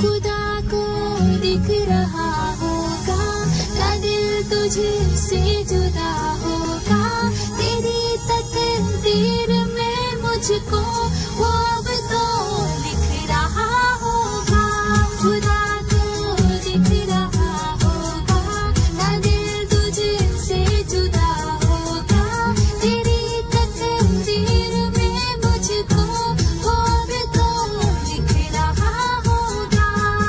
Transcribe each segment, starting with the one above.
खुदा को दिख रहा होगा, क्या दिल तुझसे जुदा होगा, तेरी तकदीर में मुझको वो अब तो लिख रहा होगा। खुदा को दिख रहा होगा, क्या दिल तुझसे जुदा होगा, तेरी तकदीर में मुझको वो अब तो लिख रहा होगा।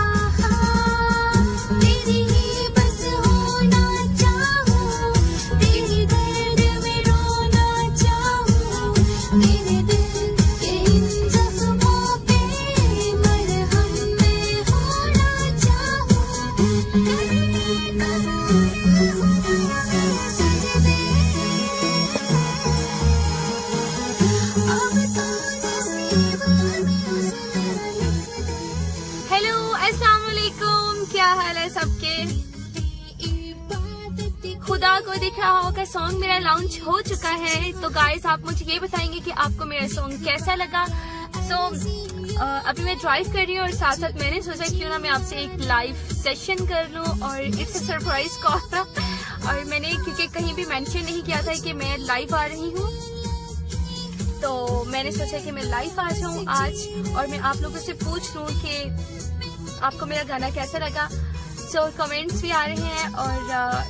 तेरी ही बस होना चाहूं, तेरी दर्द में रोना चाहूं, तेरे दिल के इन जख्मों पे मरहम में होना चाहूं। हेलो, अस्सलाम वालेकुम, क्या हाल है सबके। खुदा को दिख रहा होगा सॉन्ग मेरा लॉन्च हो चुका है। तो गाइस, आप मुझे ये बताएंगे कि आपको मेरा सॉन्ग कैसा लगा। अभी मैं ड्राइव कर रही हूँ और साथ साथ मैंने सोचा क्यों ना मैं आपसे एक लाइव सेशन कर लूँ, और इट्स अ सरप्राइज कॉल। और मैंने क्योंकि कहीं भी मेंशन नहीं किया था कि मैं लाइव आ रही हूँ, तो मैंने सोचा कि मैं लाइव आ जाऊँ आज और मैं आप लोगों से पूछ लूँ कि आपको मेरा गाना कैसा लगा। कमेंट्स भी आ रहे हैं और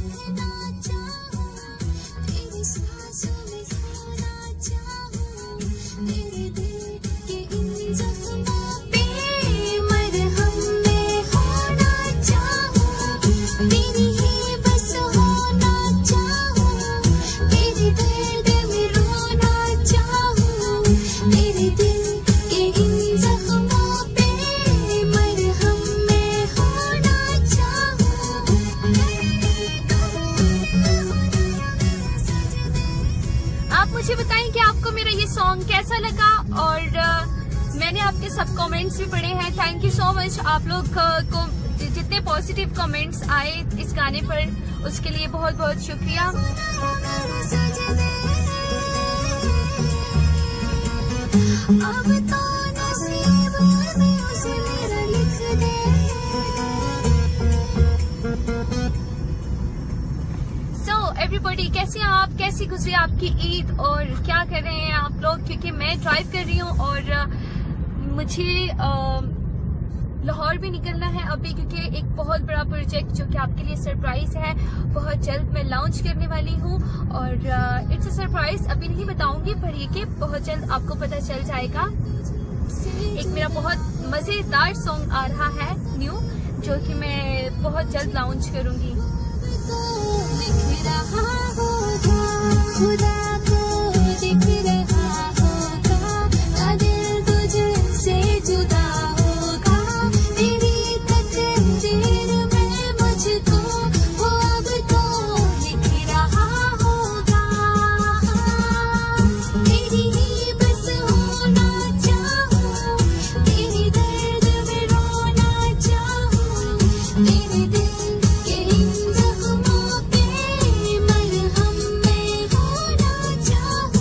मुझे बताएं कि आपको मेरा ये सॉन्ग कैसा लगा। और मैंने आपके सब कमेंट्स भी पढ़े हैं। Thank you so much. आप लोग को जितने पॉजिटिव कमेंट्स आए इस गाने पर, उसके लिए बहुत बहुत शुक्रिया। एवरीबॉडी, कैसे हैं आप, कैसी गुजरी आपकी ईद और क्या कर रहे हैं आप लोग। क्योंकि मैं ड्राइव कर रही हूँ और मुझे लाहौर भी निकलना है अभी, क्योंकि एक बहुत बड़ा प्रोजेक्ट जो कि आपके लिए सरप्राइज है, बहुत जल्द मैं लॉन्च करने वाली हूँ। और इट्स अ सरप्राइज, अभी नहीं बताऊंगी, पर ये कि बहुत जल्द आपको पता चल जाएगा। एक मेरा बहुत मजेदार सॉन्ग आ रहा है न्यू, जो कि मैं बहुत जल्द लॉन्च करूंगी। खुदा को दिख रहा होगा, क्या दिल तुझसे जुदा होगा, तेरी तकदीर में मुझको वो अब तो लिख रहा होगा। तेरी ही बस होना चाहूं, तेरी दर्द में रोना चाहूं, तेरे दिल के इन जख्मों पे मरहम में होना चाहूं।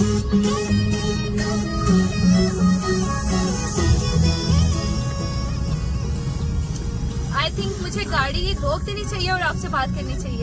आई थिंक मुझे गाड़ी रोक देनी चाहिए और आपसे बात करनी चाहिए।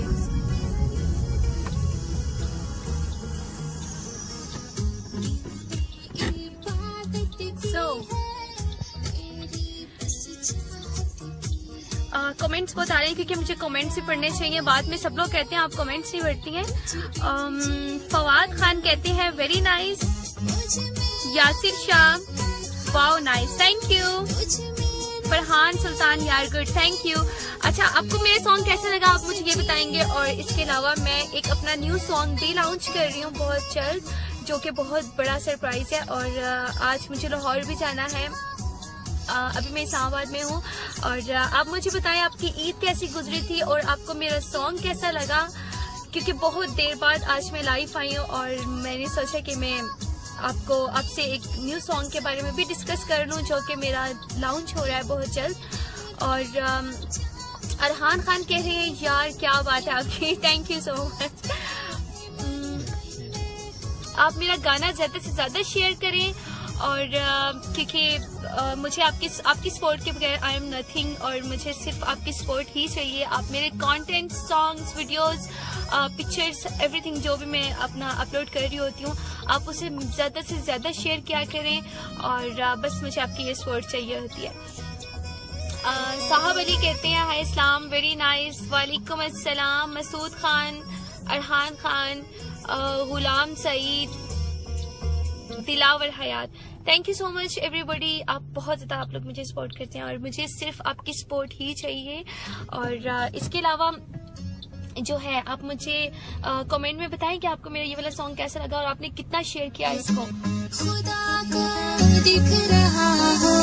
कमेंट्स बहुत आ रहे हैं, क्योंकि मुझे कमेंट्स भी पढ़ने चाहिए। बाद में सब लोग कहते हैं आप कमेंट्स नहीं पढ़ती हैं। फवाद खान कहते हैं very nice. Yasir Shah, wow nice, thank you. Farhan Sultan, यार गुड, थैंक यू। अच्छा, आपको मेरे सॉन्ग कैसे लगा आप मुझे ये बताएंगे। और इसके अलावा मैं एक अपना न्यू सॉन्ग भी लॉन्च कर रही हूँ बहुत जल्द, जो कि बहुत बड़ा सरप्राइज है। और आज मुझे लाहौर भी जाना है। अभी मैं इस्लामाबाद में हूँ। और आप मुझे बताएं आपकी ईद कैसी गुजरी थी और आपको मेरा सॉन्ग कैसा लगा, क्योंकि बहुत देर बाद आज मैं लाइव आई हूँ और मैंने सोचा कि मैं आपसे एक न्यू सॉन्ग के बारे में भी डिस्कस कर लूँ, जो कि मेरा लॉन्च हो रहा है बहुत जल्द। और अरहान खान कह रहे हैं यार क्या बात है आपकी, थैंक यू सो मच। आप मेरा गाना ज्यादा से ज्यादा शेयर करें और क्योंकि मुझे आपकी सपोर्ट के बगैर आई एम नथिंग, और मुझे सिर्फ आपकी सपोर्ट ही चाहिए। आप मेरे content, songs, videos, pictures, everything जो भी मैं अपना अपलोड कर रही होती हूँ, आप उसे ज़्यादा से ज़्यादा शेयर किया करें, और बस मुझे आपकी ये सपोर्ट चाहिए होती है। साहब अली कहते हैं हाय इस्लाम, वेरी नाइस, वालेकुम अस्सलाम। Masood Khan, Arhan Khan, Ghulam Saeed, Dilawar Hayat, thank you so much everybody. आप बहुत ज़्यादा आप लोग मुझे सपोर्ट करते हैं, और मुझे सिर्फ आपकी सपोर्ट ही चाहिए। और इसके अलावा जो है आप मुझे कमेंट में बताएं कि आपको मेरा ये वाला सॉन्ग कैसा लगा और आपने कितना शेयर किया इसको। खुदा को दिख रहा हो